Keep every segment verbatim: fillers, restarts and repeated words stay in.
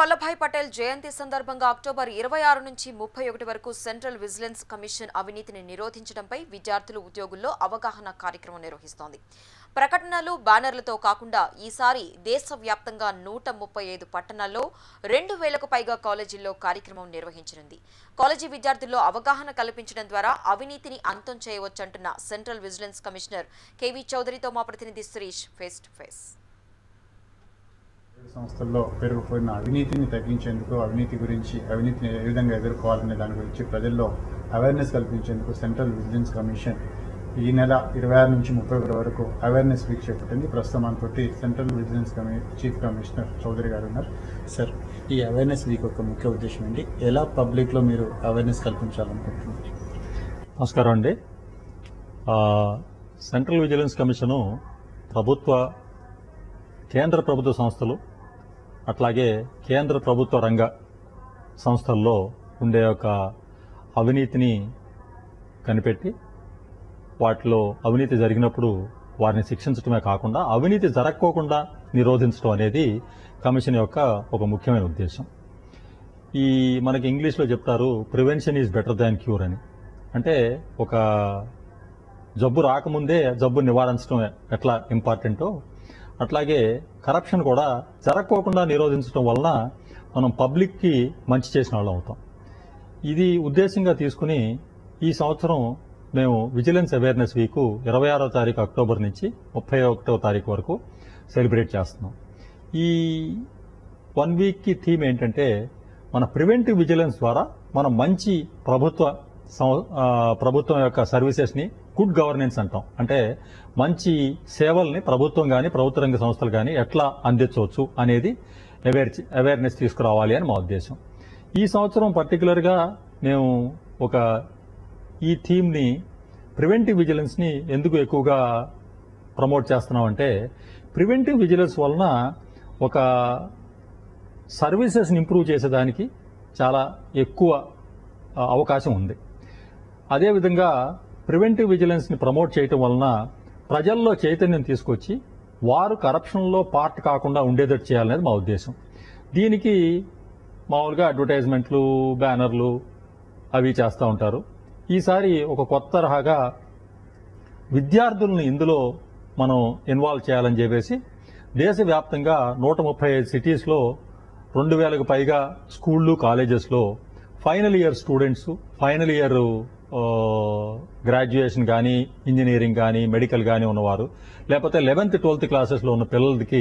వల్లభాయ్ పటేల్ జయంతి సందర్భంగా అక్టోబర్ ఇరవై ఆరు నుంచి ముప్పై ఒకటి వరకు సెంట్రల్ విజిలెన్స్ కమిషన్ అవినీతిని నిరోధించడంపై విద్యార్థులు ఉద్యోగుల్లో అవగాహన కార్యక్రమం నిర్వహిస్తోంది. ప్రకటనలు బ్యానర్లతో కాకుండా ఈసారి దేశవ్యాప్తంగా నూట ముప్పై ఐదు పట్టణాల్లో రెండు వేలకు పైగా కాలేజీల్లో కార్యక్రమం నిర్వహించనుంది. కాలేజీ విద్యార్థుల్లో అవగాహన కల్పించడం ద్వారా అవినీతిని అంతం చేయవచ్చంటున్న సెంట్రల్ విజిలెన్స్ కమిషనర్ కేవీ చౌదరితో మా ప్రతినిధి సురేష్ ఫేస్ టు ఫేస్. సంస్థల్లో పెరిగిపోయిన అవినీతిని తగ్గించేందుకు, అవినీతి గురించి, అవినీతిని ఏ విధంగా ఎదుర్కోవాలనే దాని గురించి ప్రజల్లో అవేర్నెస్ కల్పించేందుకు సెంట్రల్ విజిలెన్స్ కమిషన్ ఈ నెల ఇరవై ఆరు నుంచి ముప్పై ఒకటి వరకు అవేర్నెస్ వీక్ చేపట్టింది. ప్రస్తుతం మనతోటి సెంట్రల్ విజిలెన్స్ కమి చీఫ్ కమిషనర్ చౌదరి గారు ఉన్నారు. సార్, ఈ అవేర్నెస్ వీక్ యొక్క ముఖ్య ఉద్దేశం ఏంటి? ఎలా పబ్లిక్లో మీరు అవేర్నెస్ కల్పించాలనుకుంటున్నారు? నమస్కారం అండి. సెంట్రల్ విజిలెన్స్ కమిషను ప్రభుత్వ కేంద్ర ప్రభుత్వ సంస్థలు అట్లాగే కేంద్ర ప్రభుత్వ రంగ సంస్థల్లో ఉండే ఒక అవినీతిని కనిపెట్టి వాటిలో అవినీతి జరిగినప్పుడు వారిని శిక్షించడమే కాకుండా అవినీతి జరగకోకుండా నిరోధించడం అనేది కమిషన్ యొక్క ఒక ముఖ్యమైన ఉద్దేశం. ఈ మనకి ఇంగ్లీష్లో చెప్తారు prevention is better than cure అని. అంటే ఒక జబ్బు రాకముందే జబ్బు నివారించడం ఎట్లా ఇంపార్టెంటో అట్లాగే కరప్షన్ కూడా జరగకోకుండా నిరోధించడం వలన మనం పబ్లిక్కి మంచి చేసిన వాళ్ళం అవుతాం. ఇది ఉద్దేశంగా తీసుకుని ఈ సంవత్సరం మేము విజిలెన్స్ అవేర్నెస్ వీక్ ఇరవై ఆరో తారీఖు అక్టోబర్ నుంచి ముప్పై ఒకటో తారీఖు వరకు సెలబ్రేట్ చేస్తున్నాం. ఈ వన్ వీక్కి థీమ్ ఏంటంటే మన ప్రివెంటివ్ విజిలెన్స్ ద్వారా మనం మంచి ప్రభుత్వ ప్రభుత్వం యొక్క సర్వీసెస్ని గుడ్ గవర్నెన్స్ అంటాం. అంటే మంచి సేవల్ని ప్రభుత్వం కానీ ప్రభుత్వ రంగ సంస్థలు కానీ ఎట్లా అందించవచ్చు అనేది అవేర్ అవేర్నెస్ తీసుకురావాలి అని మా ఉద్దేశం. ఈ సంవత్సరం పర్టికులర్గా మేము ఒక ఈ థీమ్ని ప్రివెంటివ్ విజిలెన్స్ని ఎందుకు ఎక్కువగా ప్రమోట్ చేస్తున్నామంటే ప్రివెంటివ్ విజిలెన్స్ వలన ఒక సర్వీసెస్ని ఇంప్రూవ్ చేసేదానికి చాలా ఎక్కువ అవకాశం ఉంది. అదేవిధంగా ప్రివెంటివ్ విజిలెన్స్ని ప్రమోట్ చేయటం వలన ప్రజల్లో చైతన్యం తీసుకొచ్చి వారు కరప్షన్లో పార్ట్ కాకుండా ఉండేటట్టు చేయాలనేది మా ఉద్దేశం. దీనికి మామూలుగా అడ్వర్టైజ్మెంట్లు, బ్యానర్లు అవి చేస్తూ ఉంటారు. ఈసారి ఒక కొత్త తరహాగా విద్యార్థులను ఇందులో మనం ఇన్వాల్వ్ చేయాలని చెప్పేసి దేశవ్యాప్తంగా నూట ముప్పై ఐదు సిటీస్లో రెండు వేలకు పైగా స్కూళ్ళు, కాలేజెస్లో final year students, final year graduation కానీ, ఇంజనీరింగ్ కానీ, మెడికల్ కానీ ఉన్నవారు, లేకపోతే లెవెన్త్ ట్వెల్త్ క్లాసెస్లో ఉన్న పిల్లలకి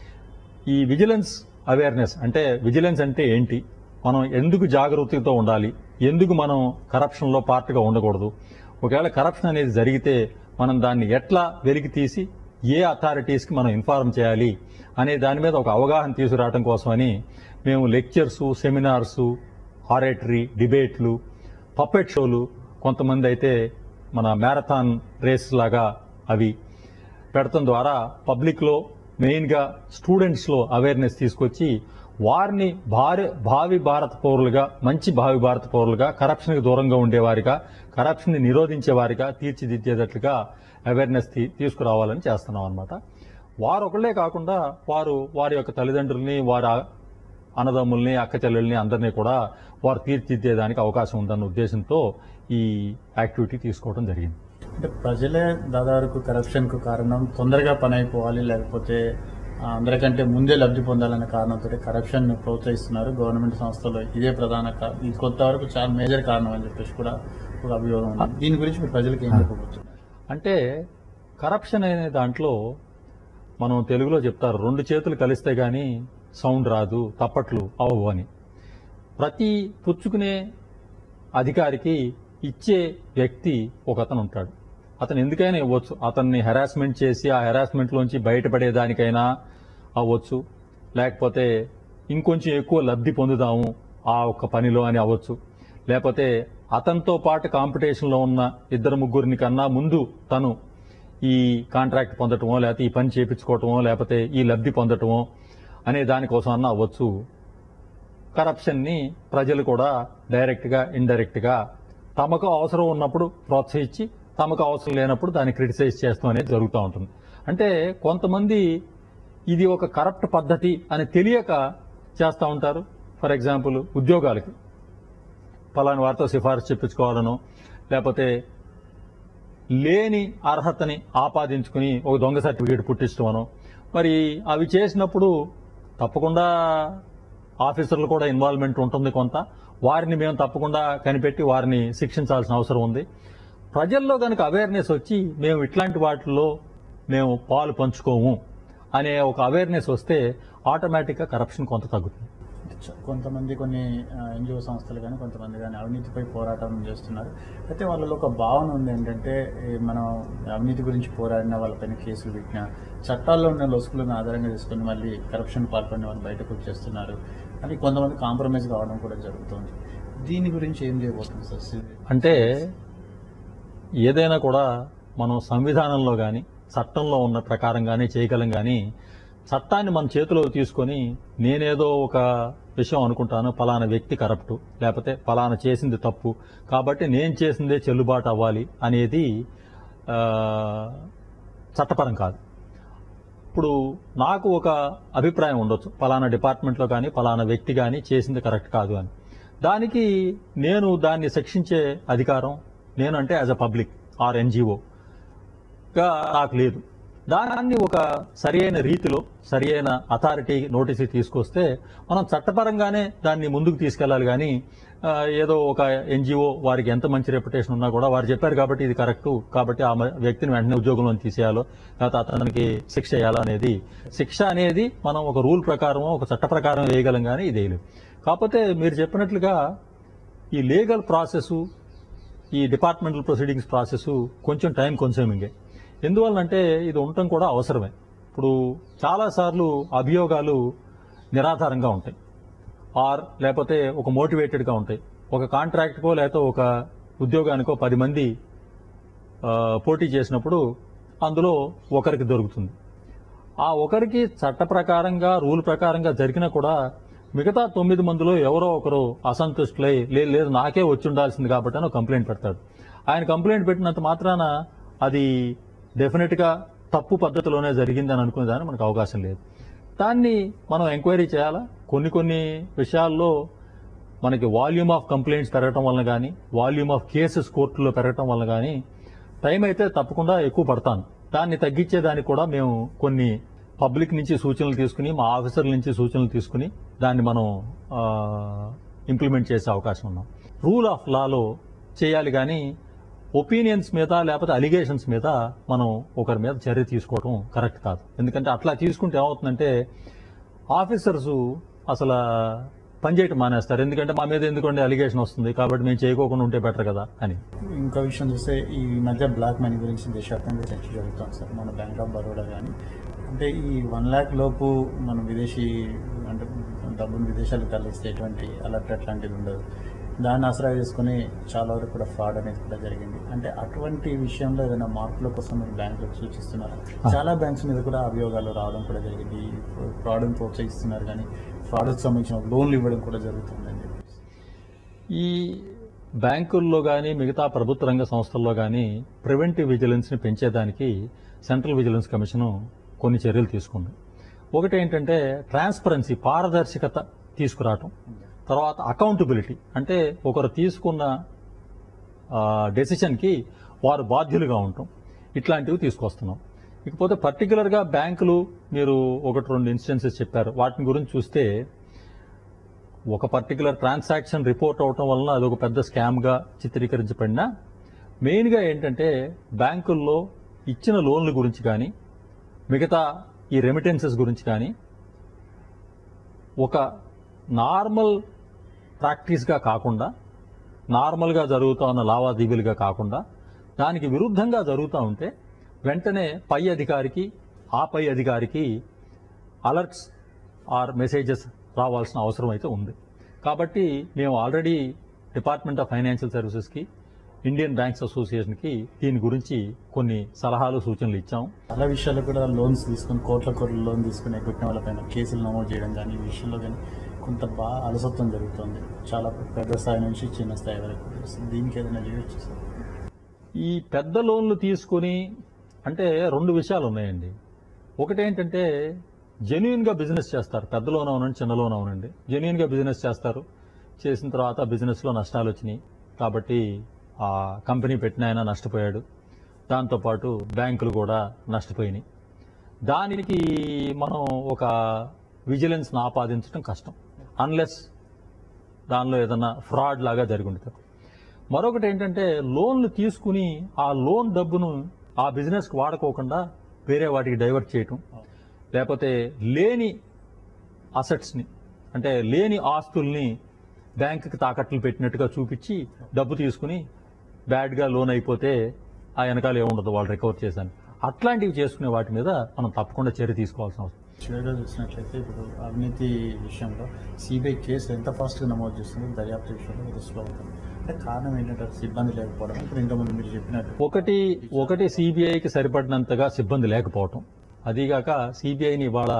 ఈ విజిలెన్స్ అవేర్నెస్ అంటే విజిలెన్స్ అంటే ఏంటి, మనం ఎందుకు జాగరూకతతో ఉండాలి, ఎందుకు మనం కరప్షన్లో పార్ట్గా ఉండకూడదు, ఒకవేళ కరప్షన్ అనేది జరిగితే మనం దాన్ని ఎట్లా వెలికి తీసి ఏ అథారిటీస్కి మనం ఇన్ఫార్మ్ చేయాలి అనే దాని మీద ఒక అవగాహన తీసుకురావడం కోసమని మేము లెక్చర్సు, సెమినార్సు, ఆరేటరీ, డిబేట్లు, పప్పెట్ షోలు, కొంతమంది అయితే మన మ్యారథాన్ రేస్ లాగా అవి పెడతం ద్వారా పబ్లిక్లో మెయిన్గా స్టూడెంట్స్లో అవేర్నెస్ తీసుకొచ్చి వారిని భారీ భావి భారత పౌరులుగా, మంచి భావి భారత పౌరులుగా, కరప్షన్కి దూరంగా ఉండేవారిగా, కరప్షన్ని నిరోధించేవారిగా తీర్చిదిద్దేటట్లుగా అవేర్నెస్ తీసుకురావాలని చేస్తున్నాం అన్నమాట. వారు ఒకళ్ళే కాకుండా వారు వారి యొక్క తల్లిదండ్రుల్ని, వారి అన్నదమ్ముల్ని, అక్క చెల్లెల్ని అందరినీ కూడా వారు తీర్చిదిద్దేదానికి అవకాశం ఉందన్న ఉద్దేశంతో ఈ యాక్టివిటీ తీసుకోవడం జరిగింది. అంటే ప్రజలే దాదాపు కరప్షన్కు కారణం, తొందరగా పని అయిపోవాలి, లేకపోతే అందరికంటే ముందే లబ్ధి పొందాలనే కారణంతో కరప్షన్ ప్రోత్సహిస్తున్నారు గవర్నమెంట్ సంస్థలు. ఇదే ప్రధాన ఇది కొంతవరకు చాలా మేజర్ కారణం అని చెప్పేసి కూడా ఒక అభియోగం ఉంది. దీని గురించి మీరు ప్రజలకు ఏం చెప్పవచ్చు? అంటే కరప్షన్ అనే దాంట్లో మనం తెలుగులో చెప్తారు, రెండు చేతులు కలిస్తే కానీ సౌండ్ రాదు, తప్పట్లు అవ్వవు అని. ప్రతి పుచ్చుకునే అధికారికి ఇచ్చే వ్యక్తి ఒక అతను ఉంటాడు. అతను ఎందుకైనా ఇవ్వచ్చు. అతన్ని హెరాస్మెంట్ చేసి ఆ హెరాస్మెంట్లోంచి బయటపడేదానికైనా అవ్వచ్చు, లేకపోతే ఇంకొంచెం ఎక్కువ లబ్ధి పొందుదాము ఆ ఒక్క పనిలో అని అవ్వచ్చు, లేకపోతే అతనితో పాటు కాంపిటీషన్లో ఉన్న ఇద్దరు ముగ్గురిని కన్నా ముందు తను ఈ కాంట్రాక్ట్ పొందటమో, లేకపోతే ఈ పని చేయించుకోవటమో, లేకపోతే ఈ లబ్ధి పొందటమో అనే దానికోసం అన్నా అవ్వచ్చు. కరప్షన్ని ప్రజలు కూడా డైరెక్ట్గా, ఇండైరెక్ట్గా తమకు అవసరం ఉన్నప్పుడు ప్రోత్సహించి తమకు అవసరం లేనప్పుడు దాన్ని క్రిటిసైజ్ చేస్తాం అనేది జరుగుతూ ఉంటుంది. అంటే కొంతమంది ఇది ఒక కరప్ట్ పద్ధతి అని తెలియక చేస్తూ ఉంటారు. ఫర్ ఎగ్జాంపుల్ ఉద్యోగాలకి పలాని వారితో సిఫారసు చెప్పించుకోవాలనో లేకపోతే లేని అర్హతని ఆపాదించుకుని ఒక దొంగ సర్టిఫికేట్ పుట్టించడమనో, మరి అవి చేసినప్పుడు తప్పకుండా ఆఫీసర్లు కూడా ఇన్వాల్వ్మెంట్ ఉంటుంది కొంత. వారిని మేము తప్పకుండా కనిపెట్టి వారిని శిక్షించాల్సిన అవసరం ఉంది. ప్రజల్లో కనుక అవేర్నెస్ వచ్చి మేము ఇట్లాంటి వాటిల్లో మేము పాలు పంచుకోము అనే ఒక అవేర్నెస్ వస్తే ఆటోమేటిక్గా కరప్షన్ కొంత తగ్గుతుంది. కొంతమంది కొన్ని ఎన్జిఓ సంస్థలు కానీ కొంతమంది కానీ అవినీతిపై పోరాటం చేస్తున్నారు. అయితే వాళ్ళలో ఒక భావన ఉంది ఏంటంటే, మనం అవినీతి గురించి పోరాడిన వాళ్ళపైన కేసులు పెట్టిన చట్టాల్లో ఉన్న లొసుకులను ఆధారంగా తీసుకొని మళ్ళీ కరప్షన్ పాల్పడిన వాళ్ళు బయటకు వచ్చేస్తున్నారు అని కొంతమంది కాంప్రమైజ్ కావడం కూడా జరుగుతుంది. దీని గురించి ఏం చేయబోతుంది సార్? అంటే ఏదైనా కూడా మనం సంవిధానంలో కానీ చట్టంలో ఉన్న ప్రకారంగానే చేయగలం. కానీ చట్టాన్ని మన చేతిలో తీసుకొని నేనేదో ఒక విషయం అనుకుంటాను, ఫలానా వ్యక్తి కరప్టు లేకపోతే ఫలానా చేసింది తప్పు కాబట్టి నేను చేసిందే చెల్లుబాటు అవ్వాలి అనేది చట్టపరం కాదు. ఇప్పుడు నాకు ఒక అభిప్రాయం ఉండొచ్చు, ఫలానా డిపార్ట్మెంట్లో కానీ ఫలానా వ్యక్తి కానీ చేసింది కరెక్ట్ కాదు అని. దానికి నేను దాన్ని శిక్షించే అధికారం నేను అంటే యాజ్ అ పబ్లిక్ ఆర్ ఎన్జిఓగా నాకు లేదు. దాన్ని ఒక సరి అయిన రీతిలో సరి అయిన అథారిటీ నోటీసు తీసుకొస్తే మనం చట్టపరంగానే దాన్ని ముందుకు తీసుకెళ్లాలి. కానీ ఏదో ఒక ఎన్జిఓ వారికి ఎంత మంచి రెప్యుటేషన్ ఉన్నా కూడా వారు చెప్పారు కాబట్టి ఇది కరెక్టు కాబట్టి ఆ వ్యక్తిని వెంటనే ఉద్యోగంలో తీసేయాలో లేకపోతే అతనికి శిక్ష చేయాలో అనేది, శిక్ష అనేది మనం ఒక రూల్ ప్రకారం ఒక చట్ట ప్రకారం వేయగలం కానీ ఇది వేయలేము. కాకపోతే మీరు చెప్పినట్లుగా ఈ లీగల్ ప్రాసెస్, ఈ డిపార్ట్మెంటల్ ప్రొసీడింగ్స్ ప్రాసెస్ కొంచెం టైం కన్స్యూమింగే. ఎందువల్లంటే ఇది ఉండటం కూడా అవసరమే. ఇప్పుడు చాలాసార్లు అభియోగాలు నిరాధారంగా ఉంటాయి, ఆర్ లేకపోతే ఒక మోటివేటెడ్గా ఉంటాయి. ఒక కాంట్రాక్ట్కో లేకపోతే ఒక ఉద్యోగానికో పది మంది పోటీ చేసినప్పుడు అందులో ఒకరికి దొరుకుతుంది. ఆ ఒకరికి చట్ట ప్రకారంగా రూల్ ప్రకారంగా జరిగినా కూడా మిగతా తొమ్మిది మందిలో ఎవరో ఒకరు అసంతుష్టులై లేదు లేదు నాకే వచ్చి ఉండాల్సింది కాబట్టి అని కంప్లైంట్ పెడతాడు. ఆయన కంప్లైంట్ పెట్టినంత మాత్రాన అది డెఫినెట్గా తప్పు పద్ధతిలోనే జరిగిందని అనుకునే దాన్ని మనకు అవకాశం లేదు. దాన్ని మనం ఎంక్వైరీ చేయాలా. కొన్ని కొన్ని విషయాల్లో మనకి వాల్యూమ్ ఆఫ్ కంప్లైంట్స్ పెరగటం వలన కానీ వాల్యూమ్ ఆఫ్ కేసెస్ కోర్టులో పెరగటం వలన కానీ టైం అయితే తప్పకుండా ఎక్కువ పడతాను. దాన్ని తగ్గించేదానికి కూడా మేము కొన్ని పబ్లిక్ నుంచి సూచనలు తీసుకుని మా ఆఫీసర్ల నుంచి సూచనలు తీసుకుని దాన్ని మనం ఇంప్లిమెంట్ చేసే అవకాశం ఉన్నాం. రూల్ ఆఫ్ లాలో చేయాలి కానీ ఒపీనియన్స్ మీద లేకపోతే అలిగేషన్స్ మీద మనం ఒకరి మీద చర్య తీసుకోవడం కరెక్ట్ కాదు. ఎందుకంటే అట్లా తీసుకుంటే ఏమవుతుందంటే ఆఫీసర్సు అసలు పనిచేయటం మానేస్తారు. ఎందుకంటే మా మీద ఎందుకంటే అలిగేషన్ వస్తుంది కాబట్టి మేము చేయకోకుండా ఉంటే బెటర్ కదా అని. ఇంకో విషయం చూస్తే ఈ మధ్య బ్లాక్ మనీ గురించి దేశవ్యాప్తంగా చర్చ జరుగుతుంది సార్. మన బ్యాంక్ ఆఫ్ బరోడా కానీ అంటే ఈ వన్ ల్యాక్ లోపు మనం విదేశీ అంటే డబ్బును విదేశాలకు తరలిస్తే ఎటువంటి అలర్ట్ అట్లాంటిది ఉండదు. దాన్ని ఆసరా చేసుకుని చాలా వరకు కూడా ఫ్రాడ్ అనేది కూడా జరిగింది. అంటే అటువంటి విషయంలో ఏదైనా మార్పుల కోసం మీరు బ్యాంకులకు సూచిస్తున్నారు? చాలా బ్యాంక్స్ మీద కూడా అభియోగాలు రావడం కూడా జరిగింది. ఫ్రాడ్ని ప్రోత్సహిస్తున్నారు కానీ ఫ్రాడ్కి సంబంధించిన లోన్లు ఇవ్వడం కూడా జరుగుతుందని చెప్పి. ఈ బ్యాంకుల్లో కానీ మిగతా ప్రభుత్వ రంగ సంస్థల్లో కానీ ప్రివెంటివ్ విజిలెన్స్ని పెంచేదానికి సెంట్రల్ విజిలెన్స్ కమిషన్ కొన్ని చర్యలు తీసుకుంది. ఒకటి ఏంటంటే ట్రాన్స్పరెన్సీ, పారదర్శకత తీసుకురావటం. తర్వాత అకౌంటబిలిటీ, అంటే ఒకరు తీసుకున్న డెసిషన్కి వారు బాధ్యులుగా ఉండటం. ఇట్లాంటివి తీసుకొస్తున్నాం. ఇకపోతే పర్టికులర్గా బ్యాంకులు మీరు ఒకటి రెండు ఇన్స్టెన్సెస్ చెప్పారు. వాటిని గురించి చూస్తే ఒక పర్టికులర్ ట్రాన్సాక్షన్ రిపోర్ట్ అవటం వలన అది ఒక పెద్ద స్కామ్గా చిత్రీకరించబడినా మెయిన్గా ఏంటంటే బ్యాంకుల్లో ఇచ్చిన లోన్ల గురించి కానీ మిగతా ఈ రెమిటెన్సెస్ గురించి కానీ ఒక నార్మల్ ప్రాక్టీస్గా కాకుండా నార్మల్గా జరుగుతూ ఉన్న లావాదేవీలుగా కాకుండా దానికి విరుద్ధంగా జరుగుతూ ఉంటే వెంటనే పై అధికారికి ఆ పై అధికారికి అలర్ట్స్ ఆర్ మెసేజెస్ రావాల్సిన అవసరం అయితే ఉంది. కాబట్టి మేము ఆల్రెడీ డిపార్ట్మెంట్ ఆఫ్ ఫైనాన్షియల్ సర్వీసెస్కి, ఇండియన్ బ్యాంక్స్ అసోసియేషన్కి దీని గురించి కొన్ని సలహాలు సూచనలు ఇచ్చాం. చాలా విషయాలు కూడా లోన్స్ తీసుకుని కోట్ల కోట్ల లోన్ తీసుకుని ఎగ్గొట్టిన వాళ్ళపైన కేసులు నమోదు చేయడం కానీ ఈ విషయంలో కానీ కొంత బాగా అలసత్వం జరుగుతుంది. చాలా పెద్ద స్థాయి నుంచి చిన్న స్థాయి వరకు. దీనికి ఏదైనా చేయొచ్చు సార్? ఈ పెద్ద లోన్లు తీసుకుని అంటే రెండు విషయాలు ఉన్నాయండి. ఒకటి ఏంటంటే జెన్యున్గా బిజినెస్ చేస్తారు. పెద్ద లోన్ అవునండి, చిన్న లోన్ అవునండి, జెన్యున్గా బిజినెస్ చేస్తారు. చేసిన తర్వాత బిజినెస్లో నష్టాలు వచ్చినాయి కాబట్టి ఆ కంపెనీ పెట్టిన ఆయన నష్టపోయాడు, దాంతోపాటు బ్యాంకులు కూడా నష్టపోయినాయి. దానికి మనం ఒక విజిలెన్స్ను ఆపాదించడం కష్టం అన్లెస్ దానిలో ఏదైనా ఫ్రాడ్ లాగా జరిగి ఉంటుంది. మరొకటి ఏంటంటే లోన్లు తీసుకుని ఆ లోన్ డబ్బును ఆ బిజినెస్కి వాడుకోకుండా వేరే వాటికి డైవర్ట్ చేయటం, లేకపోతే లేని అసెట్స్ని అంటే లేని ఆస్తుల్ని బ్యాంకుకి తాకట్లు పెట్టినట్టుగా చూపించి డబ్బు తీసుకుని బ్యాడ్గా లోన్ అయిపోతే ఆ వెనకాల ఏముండదు వాళ్ళు రికవర్ చేశాను. అట్లాంటివి చేసుకునే వాటి మీద మనం తప్పకుండా చర్య తీసుకోవాల్సిన అవసరం. చివరిగా చూసినట్లయితే ఇప్పుడు అవినీతి విషయంలో సిబిఐ కేసు ఎంత ఫాస్ట్గా నమోదు చేస్తుంది, దర్యాప్తు విషయంలో ఇది స్లో అవుతుంది. అంటే కారణం ఏంటంటే సిబ్బంది లేకపోవడం. ఇప్పుడు ఇంతకుముందు మీరు చెప్పినట్టు ఒకటి ఒకటి సిబిఐకి సరిపడినంతగా సిబ్బంది లేకపోవటం, అదీగాక సిబిఐని ఇవాళ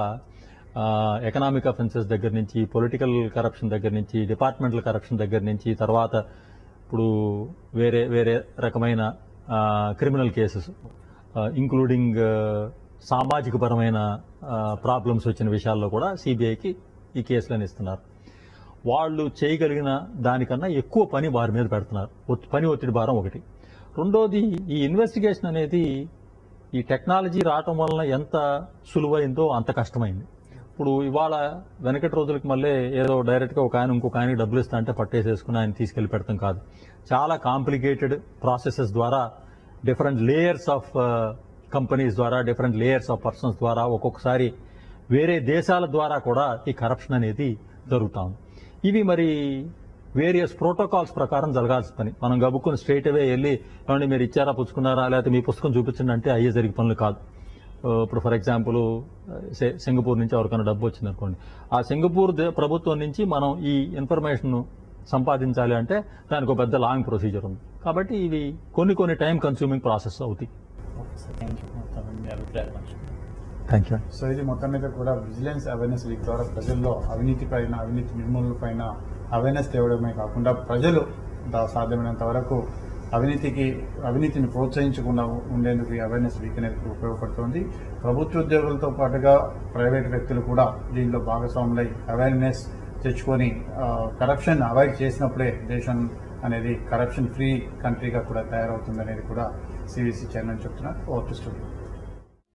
ఎకనామిక్ అఫెన్సెస్ దగ్గర నుంచి, పొలిటికల్ కరప్షన్ దగ్గర నుంచి, డిపార్ట్మెంటల్ కరప్షన్ దగ్గర నుంచి, తర్వాత ఇప్పుడు వేరే వేరే రకమైన క్రిమినల్ కేసెస్ ఇంక్లూడింగ్ సామాజిక పరమైన ప్రాబ్లమ్స్ వచ్చిన విషయాల్లో కూడా సిబిఐకి ఈ కేసులను ఇస్తున్నారు. వాళ్ళు చేయగలిగిన దానికన్నా ఎక్కువ పని వారి మీద పెడుతున్నారు. పని ఒత్తిడి భారం ఒకటి. రెండోది, ఈ ఇన్వెస్టిగేషన్ అనేది ఈ టెక్నాలజీ రావటం వలన ఎంత సులువైందో అంత కష్టమైంది. ఇప్పుడు ఇవాళ వెనకటి రోజులకి మళ్ళీ ఏదో డైరెక్ట్గా ఒక ఆయన ఇంకొక ఆయనకి డబ్బులు ఇస్తా అంటే పట్టేసేసుకుని ఆయన తీసుకెళ్లి పెడతాం కాదు. చాలా కాంప్లికేటెడ్ ప్రాసెసెస్ ద్వారా, డిఫరెంట్ లేయర్స్ ఆఫ్ కంపెనీస్ ద్వారా, డిఫరెంట్ లేయర్స్ ఆఫ్ పర్సన్స్ ద్వారా, ఒక్కొక్కసారి వేరే దేశాల ద్వారా కూడా ఈ కరప్షన్ అనేది జరుగుతూ ఉంది. ఇవి మరి వేరియస్ ప్రోటోకాల్స్ ప్రకారం జరగాల్సిన పని. మనం గబుక్కుని స్ట్రైట్ అవే వెళ్ళి ఏమంటే మీరు ఇచ్చారా, పుచ్చుకున్నారా, లేకపోతే మీ పుస్తకం చూపించండి అంటే అయ్యే జరిగే పనులు కాదు. ఇప్పుడు ఫర్ ఎగ్జాంపుల్ సింగపూర్ నుంచి ఎవరికైనా డబ్బు వచ్చింది అనుకోండి, ఆ సింగపూర్ ప్రభుత్వం నుంచి మనం ఈ ఇన్ఫర్మేషన్ సంపాదించాలి అంటే దానికి ఒక పెద్ద లాంగ్ ప్రొసీజర్ ఉంది. కాబట్టి ఇవి కొన్ని కొన్ని టైం కన్స్యూమింగ్ ప్రాసెస్ అవుతాయి. Thank you. సో ఇది మొత్తం మీద కూడా విజిలెన్స్ అవేర్నెస్ వీక్ ద్వారా ప్రజల్లో అవినీతి పైన, అవినీతి నిర్మూలన పైన అవేర్నెస్ తేవడమే కాకుండా ప్రజలు సాధ్యమైనంత వరకు అవినీతికి అవినీతిని ప్రోత్సహించకుండా ఉండేందుకు ఈ అవేర్నెస్ వీక్ అనేది ఉపయోగపడుతుంది. ప్రభుత్వ ఉద్యోగులతో పాటుగా ప్రైవేట్ వ్యక్తులు కూడా దీనిలో భాగస్వాములై అవేర్నెస్ తెచ్చుకొని కరప్షన్ అవాయిడ్ చేసినప్పుడే దేశం అనేది కరప్షన్ ఫ్రీ కంట్రీగా కూడా తయారవుతుంది అనేది కూడా సివిసి చైర్మన్ చెప్తున్నారు. Over to studio.